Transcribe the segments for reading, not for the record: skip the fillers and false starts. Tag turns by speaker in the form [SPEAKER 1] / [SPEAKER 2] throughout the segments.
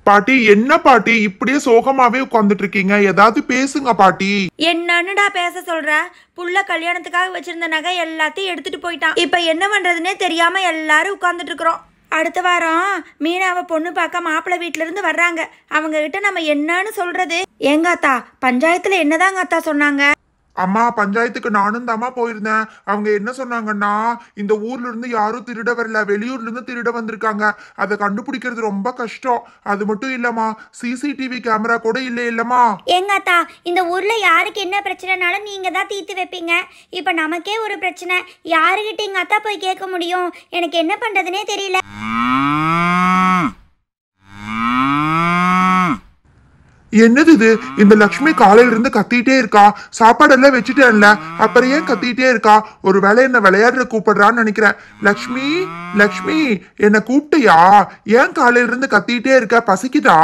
[SPEAKER 1] பாட்டி என்ன பாட்டி இப்படியே சோகமாவே உட்கார்ந்துட்டு இருக்கீங்க? ஏதாவது பேசுங்க பாட்டி.
[SPEAKER 2] என்னன்னுடா பேச சொல்ற? புள்ள கல்யாணத்துக்காக வச்சிருந்த நகை எல்லாத்தையும் எடுத்துட்டு போயிட்டான். இப்ப என்ன பண்றதுன்னே தெரியாம எல்லாரும் உட்கார்ந்துட்டு இருக்கிறோம். அடுத்த வாரம் மீனாவை பொண்ணு பார்க்க மாப்பிள்ளை வீட்டுல இருந்து வர்றாங்க. அவங்க கிட்ட நம்ம என்னன்னு சொல்றது? எங்க அத்தா பஞ்சாயத்துல என்னதாங்க அத்தா சொன்னாங்க?
[SPEAKER 1] அம்மா, பஞ்சாயத்துக்கு நானும் தாமா போயிருந்தேன். அவங்க என்ன சொன்னாங்கன்னா, இந்த ஊர்ல இருந்து யாரும் திருட வரல, வெளியூர்ல இருந்து திருட வந்திருக்காங்க. அதை கண்டுபிடிக்கிறது ரொம்ப கஷ்டம். அது மட்டும் இல்லம்மா, சிசிடிவி கேமரா கூட இல்லம்மா.
[SPEAKER 3] எங்க அத்தா, இந்த ஊர்ல யாருக்கு என்ன பிரச்சனைனாலும் நீங்க தான் தீர்த்து வைப்பீங்க. இப்ப நமக்கே ஒரு பிரச்சனை, யாருகிட்ட எங்க அத்தா போய் கேட்க முடியும்? எனக்கு என்ன பண்றதுனே தெரியல.
[SPEAKER 1] என்னது இது? இந்த லக்ஷ்மி காலையில இருந்து கத்திட்டே இருக்கா. சாப்பாடெல்லாம் வச்சுட்டேன்ல, அப்புறம் ஏன் கத்திட்டே இருக்கா? ஒரு வேலை என்ன விளையாடுற கூப்பிடுறான்னு நினைக்கிறேன். லக்ஷ்மி, லக்ஷ்மி, என்ன கூப்பிட்டியா? ஏன் காலையில இருந்து கத்திட்டே இருக்க? பசிக்குதா?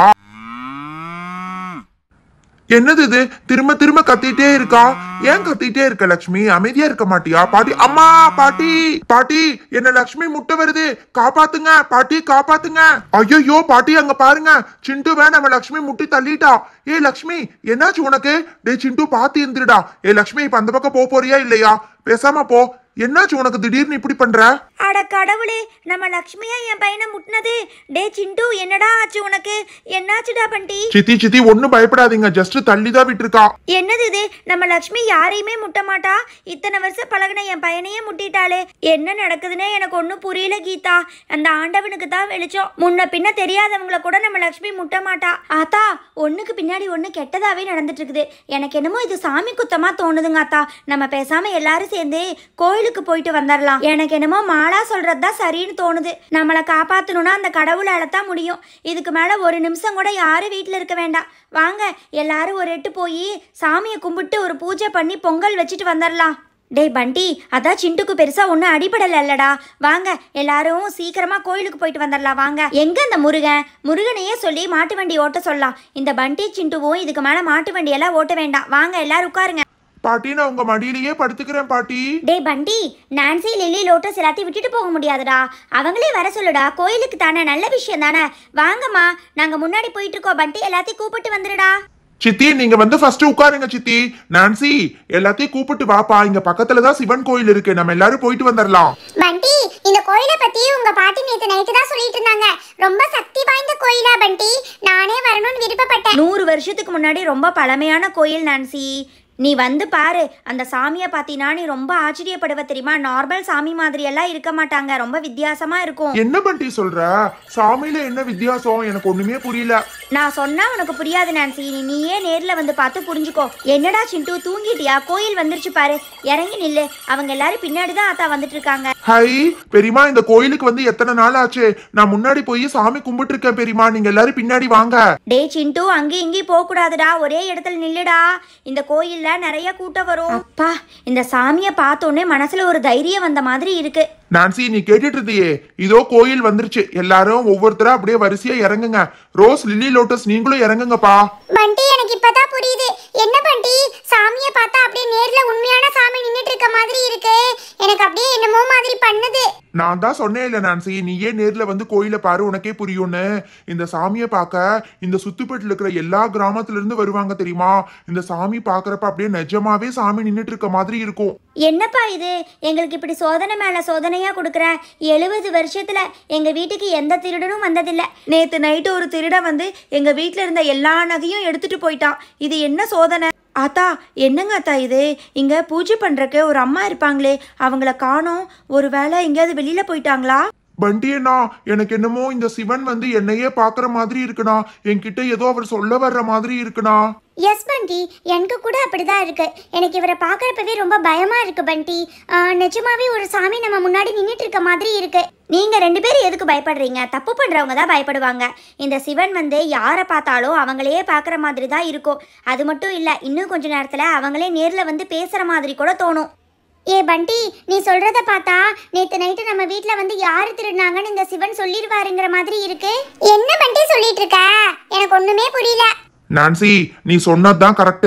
[SPEAKER 1] என்னது இது? திரும்ப திரும்ப கத்திட்டே இருக்கா. ஏன் கத்திட்டே இருக்க லக்ஷ்மி? அமைதியா இருக்க மாட்டியா? பாட்டி, அம்மா, பாட்டி, பாட்டி, என்ன லக்ஷ்மி முட்டை வருது, காப்பாத்துங்க பாட்டி, காப்பாத்துங்க. ஐயோ பாட்டி, அங்க பாருங்க, சிண்டுவை நம்ம லக்ஷ்மி முட்டி தள்ளிட்டா. ஏ லக்ஷ்மி, என்னாச்சு உனக்கு? டே சிண்டு, பாத்து இருந்துடா. ஏ லக்ஷ்மி, இப்ப அந்த பக்கம் போறியா இல்லையா? பேசாம போ. என்னாச்சு உனக்கு திடீர்னு இப்படி பண்ற?
[SPEAKER 3] அட கடவுளே, நம்ம லக்ஷ்மியா என் பையனை முட்டினது. டே சிண்டு, என்னடா ஆச்சு உனக்கு? என்னாச்சுடா பண்டி?
[SPEAKER 1] சித்தி சித்தி, ஒன்னும் பயப்படாதீங்க, ஜஸ்ட் தள்ளிதான் விட்டுருக்கா.
[SPEAKER 3] என்னது இது? நம்ம லக்ஷ்மி யாரையுமே முட்ட மாட்டா. இத்தனை வருஷம் பழகின என் பையனையே முட்டிட்டாளே. என்ன நடக்குதுன்னே எனக்கு ஒன்னும் புரியல கீதா. அந்த ஆண்டவனுக்கு தான் வெளிச்சம். முன்ன பின்ன தெரியாதவங்களை கூட நம்ம லக்ஷ்மி முட்ட மாட்டா. ஆத்தா, ஒண்ணுக்கு பின்னாடி ஒண்ணு கெட்டதாவே நடந்துட்டு இருக்குது. எனக்கு என்னமோ இது சாமி குத்தமா தோணுதுங்க ஆத்தா. நம்ம பேசாம எல்லாரும் சேர்ந்து கோயிலுக்கு போயிட்டு வந்துடலாம். எனக்கு என்னமோ மாலா சொல்றதுதான் சரின்னு தோணுது. நம்மளை காப்பாத்தணும்னா அந்த கடவுளால தான் முடியும். இதுக்கு மேல ஒரு நிமிஷம் கூட யாரும் வீட்டுல இருக்க வேண்டாம். வாங்க எல்லாரும் ஒரு எட்டு போய் சாமியை கும்பிட்டு ஒரு பூஜை பண்ணி பொங்கல் வச்சுட்டு வந்துடலாம். டேய் பண்டி, அதான் சிண்டுக்கு பெருசா ஒன்றும் அடிபடல இல்லடா. வாங்க எல்லாரும் சீக்கிரமா கோயிலுக்கு போயிட்டு வந்துடலாம். வாங்க. எங்க அந்த முருகனையே சொல்லி மாட்டு வண்டி ஓட்ட சொல்லலாம். இந்த பண்டி சிண்டுவும் இதுக்கு மேல மாட்டு வண்டியெல்லாம் ஓட்ட வேண்டாம். வாங்க எல்லாரும் உட்காருங்க.
[SPEAKER 1] பாட்டி, நான் உங்க மடியிலேயே படுத்துக்கிறேன் பாட்டி.
[SPEAKER 3] டே பண்டி, நான்சி, லில்லி, லோட்டஸ் எல்லாத்தையும் விட்டுட்டு போக முடியாதுடா. அவங்களே வர சொல்லுடா. கோயிலுக்கு தானே, நல்ல விஷயம் தானே. வாங்கம்மா, நாங்க முன்னாடி போயிட்டு இருக்கோம். பண்டி எல்லாத்தையும் கூப்பிட்டு வந்துடுடா.
[SPEAKER 1] சித்தி, நீங்க வந்து ஃபர்ஸ்ட் உட்காருங்க சித்தி. நான்சி, எல்லாத்தையும் கூப்பிட்டு வாப்பா. இங்க பக்கத்துலதான் சிவன் கோயில் இருக்கு, நம்ம எல்லாரும் போயிட்டு வந்துடலாம்.
[SPEAKER 3] பண்டி, இந்த கோயிலை பத்தி உங்க பாட்டி நேத்து நைட்டு தான் சொல்லிட்டு இருந்தாங்க. ரொம்ப சக்தி வாய்ந்த கோயிலா பண்டி? நானே வரணும்னு விருப்பப்பட்டேன்.
[SPEAKER 2] 100 வருஷத்துக்கு முன்னாடி ரொம்ப பழமையான கோயில் நான்சி. நீ வந்து பாரு. அந்த சாமியை பார்த்தீங்கன்னா நீ ரொம்ப ஆச்சரியப்படுவ தெரியுமா? நார்மல் சாமி மாதிரி எல்லாம் இருக்க மாட்டாங்க, ரொம்ப வித்தியாசமா இருக்கும்.
[SPEAKER 1] என்ன பண்டி சொல்ற? சாமியில என்ன வித்தியாசம்? எனக்கு ஒண்ணுமே புரியல.
[SPEAKER 2] நான் சொன்னா உனக்கு புரியாது நான்சி. நீயே நேர்ல வந்து பார்த்து புரிஞ்சுக்கோ. என்னடா சிண்டு, தூங்கிட்டியா? கோயில் வந்துருச்சு பாரு, இறங்கி நில்லு. அவங்க எல்லாரும் பின்னாடி தான் ஆத்தா வந்துட்டு இருக்காங்க.
[SPEAKER 1] ஹை பெரியமா, இந்த கோயிலுக்கு வந்து எத்தனை நாள் ஆச்சு? நான் முன்னாடி போய் சாமி கும்பிட்டு இருக்கேன் பெரியமா. நீங்க எல்லாரும் பின்னாடி வாங்க.
[SPEAKER 2] டே சிண்டு, அங்கேயும் இங்கேயும் போக கூடாதுடா, ஒரே இடத்துல நில்லுடா. இந்த கோயில்ல நிறைய கூட்டம் வரும். அப்பா, இந்த சாமியை பார்த்தோன்னே மனசுல ஒரு தைரியம் வந்த மாதிரி இருக்கு.
[SPEAKER 1] நான்சி, நீ கேட்டுட்டு இருந்தியே, இதோ கோயில் வந்துருச்சு. எல்லாரும் ஒவ்வொருத்தரா அப்படியே வரிசையா இறங்குங்க. ரோஸ், லில்லி, லோட்டஸ், நீங்களும் இறங்குங்கப்பா.
[SPEAKER 3] பண்டி, எனக்கு இப்பதான் புரியுது. என்ன பண்டி, சாமியை பார்த்தா அப்படியே நேர்ல உண்மையான சாமி நின்னுட்டு இருக்க மாதிரி இருக்கு. எனக்கு அப்படியே என்னமோ மாதிரி பண்ணுது.
[SPEAKER 1] நான் தான் சொன்னேன் இல்ல நான்சி, நீயே நேர்ல வந்து கோயில பாரு, உனக்கே புரியும்னு. இந்த சாமியை பார்க்க இந்த சுத்துப்பட்டுல இருக்கிற எல்லா கிராமத்துல இருந்து வருவாங்க தெரியுமா? இந்த சாமி பாக்குறப்ப அப்படியே நிஜமாவே சாமி நின்னுட்டு இருக்க மாதிரி இருக்கும்.
[SPEAKER 3] என்னப்பா இது, எங்களுக்கு இப்படி சோதனை மேல சோதனையா கொடுக்குற? 70 வருஷத்துல எங்க வீட்டுக்கு எந்த திருடனும் வந்ததில்ல.
[SPEAKER 2] நேத்து நைட்டு ஒரு திருடன் வந்து எங்க வீட்டுல இருந்த எல்லா நகையும் எடுத்துட்டு போயிட்டான். இது என்ன சோதனை? ஆத்தா, என்னங்க ஆத்தா இது? இங்க பூஜை பண்றக்கு ஒரு அம்மா இருப்பாங்களே, அவங்கள காணோம். ஒருவேளை எங்கேயாவது வெளியில போயிட்டாங்களா?
[SPEAKER 1] பண்டியண்ணா, எனக்கு என்னமோ இந்த சிவன் வந்து என்னையே பாக்குற மாதிரி இருக்குண்ணா. என்கிட்ட ஏதோ அவர் சொல்ல வர்ற மாதிரி இருக்குண்ணா.
[SPEAKER 3] எஸ் பண்டி, எனக்கு கூட அப்படிதான் இருக்கு. எனக்கு இவரை பார்க்கறப்பவே ரொம்ப பயமா இருக்கு பண்டி. நிஜமாவே ஒரு சாமி நம்ம முன்னாடி நின்றுட்டு இருக்க மாதிரி இருக்கு. நீங்க 2 பேரும் எதுக்கு பயப்படுறீங்க? தப்பு பண்றவங்க தான் பயப்படுவாங்க. இந்த சிவன் வந்து யாரை பார்த்தாலும் அவங்களையே பார்க்குற மாதிரி தான் இருக்கும். அது மட்டும் இல்லை, இன்னும் கொஞ்ச நேரத்தில் அவங்களே நேரில் வந்து பேசுகிற மாதிரி கூட தோணும். ஏ பண்டி, நீ சொல்றத பார்த்தா நேத்து நைட்டு நம்ம வீட்ல வந்து யாரு திருடினாங்கன்னு இந்த சிவன் சொல்லிடுவாருங்கிற மாதிரி இருக்கு. என்ன பண்டி சொல்லிட்டு இருக்க? எனக்கு ஒண்ணுமே புரியல.
[SPEAKER 1] நான்சி, நீ சொன்னதுதான் கரெக்ட்.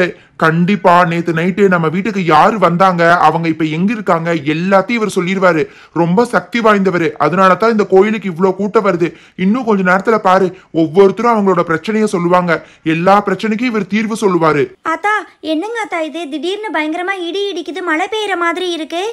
[SPEAKER 1] கண்டிப்பா நேத்து நைட்டு நம்ம வீட்டுக்கு யாரு வந்தாங்க, அவங்க இப்ப எங்க இருக்காங்க, எல்லாத்தையும் இவர் சொல்லிடுவாரு. ரொம்ப சக்தி வாய்ந்தவர். அதனாலதான் இந்த கோயிலுக்கு இவ்வளவு கூட்டம் வருது. இன்னும் கொஞ்ச நேரத்துல பாரு, ஒவ்வொருத்தரும் அவங்களோட பிரச்சனைய சொல்லுவாங்க. எல்லா பிரச்சனைக்கும் இவர் தீர்வு சொல்லுவாரு.
[SPEAKER 3] ஆத்தா என்னங்க ஆத்தா இது, திடீர்னு பயங்கரமா இடி இடிக்குது, மழை பெய்யற மாதிரி இருக்கு.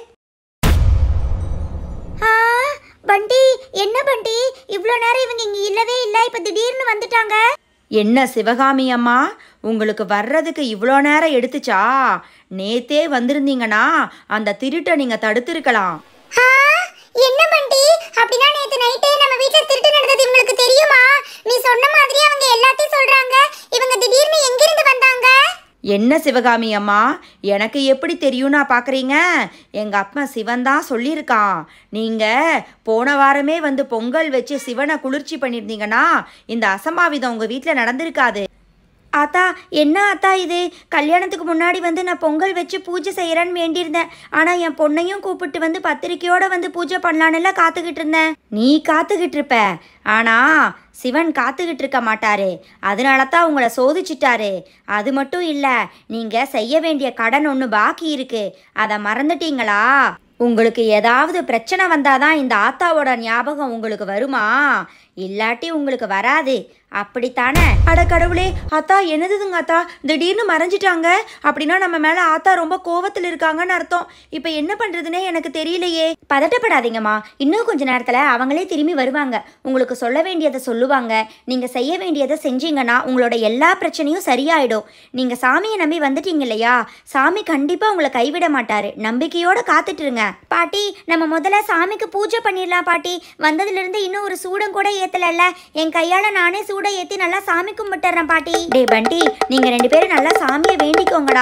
[SPEAKER 3] பண்டி என்ன பண்டி, இவ்வளோ நேரம் இவங்க இங்க இல்லவே இல்லை, இப்ப திடீர்னு வந்துட்டாங்க.
[SPEAKER 2] என்ன சிவகாமி அம்மா, உங்களுக்கு வர்றதுக்கு இவ்வளோ நேரம் எடுத்துச்சா? நேத்தே வந்திருந்தீங்கன்னா அந்த திருட்டை நீங்க தடுத்திருக்கலாம்.
[SPEAKER 3] என்ன பண்டி, அப்படின்னா நேத்து நைட்டே நம்ம வீட்ல திருட்டு நடந்தது இவங்களுக்கு தெரியுமா? நீ சொன்ன மாதிரி அவங்க எல்லாத்தையும் சொல்றாங்க. இவங்க திடீர்னு எங்க இருந்து வந்தாங்க?
[SPEAKER 2] என்ன சிவகாமி அம்மா, எனக்கு எப்படி தெரியும்னா பார்க்குறீங்க? எங்கள் அப்பா சிவன் தான் சொல்லியிருக்கான். நீங்கள் போன வாரமே வந்து பொங்கல் வச்சு சிவனை குளிர்ச்சி பண்ணியிருந்தீங்கன்னா இந்த அசம்பாவிதம் உங்கள் வீட்டில் நடந்திருக்காது.
[SPEAKER 3] ஆத்தா என்ன ஆத்தா இது, கல்யாணத்துக்கு முன்னாடி வந்து நான் பொங்கல் வச்சு பூஜை செய்யறேன்னு வேண்டியிருந்தேன். ஆனா என் பொண்ணையும் கூப்பிட்டு வந்து பத்திரிக்கையோட வந்து பூஜை பண்ணலான்னு காத்துக்கிட்டு இருந்தேன்.
[SPEAKER 2] நீ காத்துக்கிட்டு இருப்ப, ஆனா சிவன் காத்துக்கிட்டு இருக்க மாட்டாரு. அதனால தான் உங்களை சோதிச்சிட்டாரு. அது மட்டும் இல்லை, நீங்கள் செய்ய வேண்டிய கடன் ஒன்று பாக்கி இருக்கு, அதை மறந்துட்டீங்களா? உங்களுக்கு ஏதாவது பிரச்சனை வந்தாதான் இந்த ஆத்தாவோட ஞாபகம் உங்களுக்கு வருமா? இல்லாட்டி உங்களுக்கு வராது, அப்படித்தானே? அட கடவுளே, ஆத்தா என்னதுங்க ஆத்தா, திடீர்னு மறைஞ்சிட்டாங்க. அப்படின்னா நம்ம மேல ஆத்தா ரொம்ப கோவத்தில் இருக்காங்கன்னு அர்த்தம். இப்போ என்ன பண்றதுன்னே எனக்கு தெரியலையே.
[SPEAKER 3] பதட்டப்படாதீங்கம்மா, இன்னும் கொஞ்ச நேரத்துல அவங்களே திரும்பி வருவாங்க. உங்களுக்கு சொல்ல வேண்டியதை சொல்லுவாங்க. நீங்க செய்ய வேண்டியதை செஞ்சீங்கன்னா உங்களோட எல்லா பிரச்சனையும் சரியாயிடும். நீங்க சாமியை நம்பி வந்துட்டீங்க இல்லையா, சாமி கண்டிப்பா உங்களை கைவிட மாட்டாரு. நம்பிக்கையோட காத்துட்டு இருங்க. பாட்டி, நம்ம முதல்ல சாமிக்கு பூஜை பண்ணிடலாம் பாட்டி. வந்ததுல இருந்து இன்னும் ஒரு சூடம் கூட ஏத்தல. என் கையால நானே சூட ஏத்தி நல்லா சாமி கும்பிட்டுறேன் பாட்டி.
[SPEAKER 2] டே பண்டி, நீங்க 2 பேரும் நல்லா சாமியை வேண்டிக்கோங்கடா.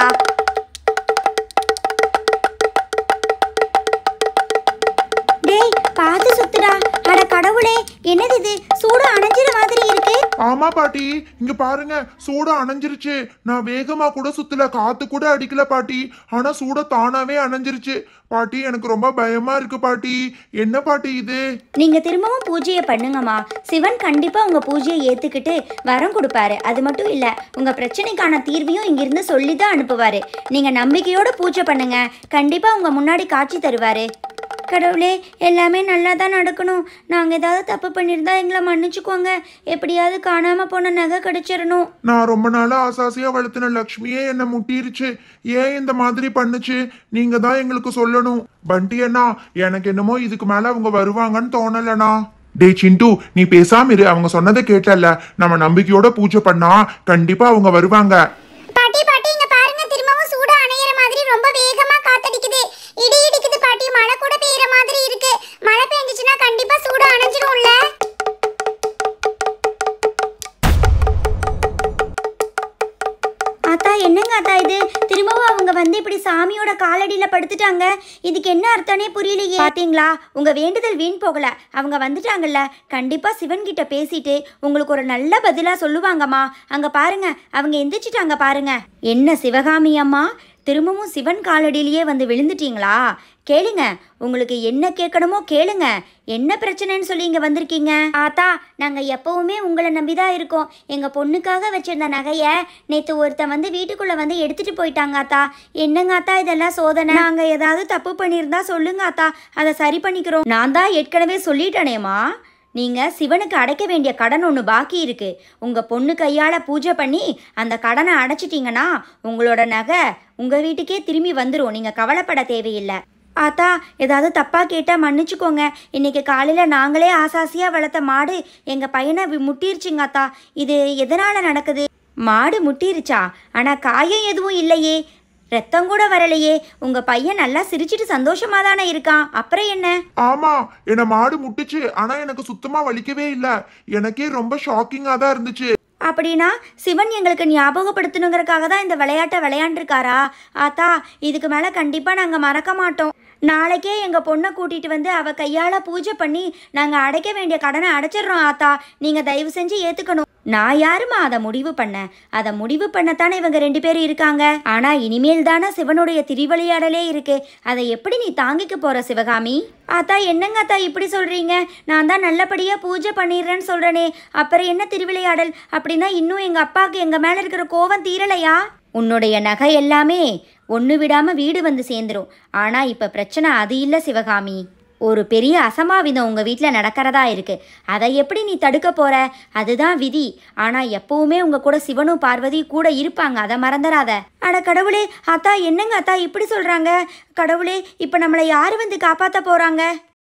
[SPEAKER 3] டேய் பார்த்து சுத்துடா. அட கடவுளே, என்னது இது, சூடு அணைஞ்சிற மாதிரி இருக்கு.
[SPEAKER 1] ஆமா பாட்டி, இங்க பாருங்க, சூட அணைஞ்சிருச்சு. நான் வேகமா கூட சுத்தல, காத்து கூட அடிக்கல பாட்டி. ஆனா சூட தானாவே அணைஞ்சிருச்சு பாட்டி. எனக்கு ரொம்ப பயமா இருக்கு பாட்டி. என்ன பாட்டி இது?
[SPEAKER 3] நீங்க திரும்பவும் பூஜையை பண்ணுங்கம்மா. சிவன் கண்டிப்பா உங்க பூஜையை ஏத்துக்கிட்டு வரம் கொடுப்பாரு. அது மட்டும் இல்ல, உங்க பிரச்சனைக்கான தீர்வையும் இங்கிருந்து சொல்லிதான் அனுப்புவாரு. நீங்க நம்பிக்கையோட பூஜை பண்ணுங்க, கண்டிப்பா உங்க முன்னாடி காட்சி தருவாரு. கடவுளே, எல்லாமே நல்லா தான் நடக்கணும். நாங்கள் ஏதாவது தப்பு பண்ணியிருந்தா எங்களை மன்னிச்சுக்கோங்க. எப்படியாவது காணாம போன நகை கிடைச்சிடணும்.
[SPEAKER 1] நான் ரொம்ப நாளா ஆசாசியா வளர்த்தின லக்ஷ்மியே என்ன முட்டிருச்சு. ஏன் இந்த மாதிரி பண்ணுச்சு? நீங்க தான் எங்களுக்கு சொல்லணும். பண்டி அண்ணா, எனக்கு என்னமோ இதுக்கு மேல அவங்க வருவாங்கன்னு தோணலண்ணா. டே சிண்டு, நீ பேசாம இரு. அவங்க சொன்னதை கேட்டல, நம்ம நம்பிக்கையோட பூஜை பண்ணா கண்டிப்பா அவங்க வருவாங்க.
[SPEAKER 3] பாட்டி பாட்டி, இங்க பாருங்க, திரும்பவும் சூடு அணையிற மாதிரி ரொம்ப வேகமா காத்தடிக்குது. இடி இடிக்குது பாட்டி, மழை கூட பெய்யற மாதிரி இருக்கு. மழை பெஞ்சிச்சுன்னா கண்டிப்பா சூடு அணைஞ்சிரும்ல. ஆத்தா என்னங்க ஆத்தா இது, திரும்பவும் அவங்க வந்து இப்படி சாமியோட காலடியில படுத்துட்டாங்க. இதுக்கு என்ன அர்த்தம்னே புரியலையே.
[SPEAKER 2] பாத்தீங்களா, உங்க வேண்டுதல் வீண் போகல. அவங்க வந்துட்டாங்கல்ல, கண்டிப்பா சிவன் கிட்ட பேசிட்டு உங்களுக்கு ஒரு நல்ல பதிலா சொல்லுவாங்கம்மா. அங்க பாருங்க, அவங்க எந்திரிச்சிட்டாங்க பாருங்க. என்ன சிவகாமி அம்மா, திரும்பவும் சிவன் காலடியிலேயே வந்து விழுந்துட்டீங்களா? கேளுங்க, உங்களுக்கு என்ன கேட்கணுமோ கேளுங்க. என்ன பிரச்சனைன்னு சொல்லி இங்க வந்திருக்கீங்க?
[SPEAKER 3] ஆத்தா, நாங்க எப்பவுமே உங்களை நம்பிதான் இருக்கோம். எங்க பொண்ணுக்காக வச்சிருந்த நகைய நேத்து ஒருத்தன் வந்து வீட்டுக்குள்ள வந்து எடுத்துட்டு போயிட்டாங்க ஆத்தா. என்னங்க ஆத்தா இதெல்லாம் சோதனை?
[SPEAKER 2] நாங்க ஏதாவது தப்பு பண்ணியிருந்தா சொல்லுங்க ஆத்தா, அதை சரி பண்ணிக்கிறோம். நான் தான் ஏற்கனவே சொல்லிட்டேனேம்மா, நீங்கள் சிவனுக்கு அடைக்க வேண்டிய கடன் ஒன்று பாக்கி இருக்கு. உங்கள் பொண்ணு கையால் பூஜை பண்ணி அந்த கடனை அடைச்சிட்டிங்கன்னா உங்களோட நகை உங்கள் வீட்டுக்கே திரும்பி வந்துடும். நீங்கள் கவலைப்பட தேவையில்லை. ஆத்தா, ஏதாவது தப்பாக கேட்டால் மன்னிச்சுக்கோங்க. இன்னைக்கு காலையில் நாங்களே ஆசாசியாக வளர்த்த மாடு எங்கள் பையனை முட்டிருச்சுங்க ஆத்தா. இது எதனால் நடக்குது? மாடு முட்டிருச்சா? ஆனால் காயம் எதுவும் இல்லையே, ரத்தம் கூட வரலையே. உங்க பையன் நல்லா சிரிச்சிட்டு சந்தோஷமா தானே இருக்கான். அப்புறம் என்ன?
[SPEAKER 1] ஆமா, என்ன மாடு முட்டுச்சு. ஆனா எனக்கு சுத்தமா வலிக்கவே இல்ல. எனக்கே ரொம்ப ஷாக்கிங்கா தான் இருந்துச்சு.
[SPEAKER 2] அப்படின்னா சிவன் எங்களுக்கு ஞாபகப்படுத்தணுங்கிறதுக்காக தான் இந்த விளையாட்டை விளையாண்டுருக்காரா? ஆத்தா, இதுக்கு மேலே கண்டிப்பாக நாங்கள் மறக்க மாட்டோம். நாளைக்கே எங்கள் பொண்ணை கூட்டிகிட்டு வந்து அவள் கையால் பூஜை பண்ணி நாங்கள் அடைக்க வேண்டிய கடனை அடைச்சிடுறோம் ஆத்தா. நீங்கள் தயவு செஞ்சு ஏற்றுக்கணும். நான் யாருமா அதை முடிவு பண்ண? அதை முடிவு பண்ணத்தானே இவங்க 2 பேரும் இருக்காங்க. ஆனால் இனிமேல் தானே சிவனுடைய திருவிளையாடலே இருக்கு. அதை எப்படி நீ தாங்கிக்க போகிற சிவகாமி? ஆத்தா, என்னங்க ஆத்தா இப்படி சொல்கிறீங்க? நான் தான் நல்லபடியாக பூஜை பண்ணிடுறேன்னு சொல்கிறேனே, அப்புறம் என்ன திருவிளையாடல்? அப்படின்னா இன்னும் எங்கள் அப்பாவுக்கு எங்கள் மேலே இருக்கிற கோவம் தீரலையா?
[SPEAKER 3] உன்னுடைய நகை எல்லாமே ஒன்று விடாமல் வீடு வந்து சேர்ந்துரும். ஆனால் இப்போ பிரச்சனை அது இல்லை சிவகாமி. ஒரு பெரிய அசம்பாவிதம் உங்கள் வீட்டில் நடக்கிறதா இருக்குது. அதை எப்படி நீ தடுக்க போகிற? அதுதான் விதி. ஆனால் எப்போவுமே உங்கள் கூட சிவனும் பார்வதி கூட இருப்பாங்க, அதை மறந்துடாத.
[SPEAKER 2] அட கடவுளே, அத்தா என்னங்க அத்தா இப்படி சொல்கிறாங்க? கடவுளே, இப்போ நம்மளை யார் வந்து காப்பாற்ற போகிறாங்க?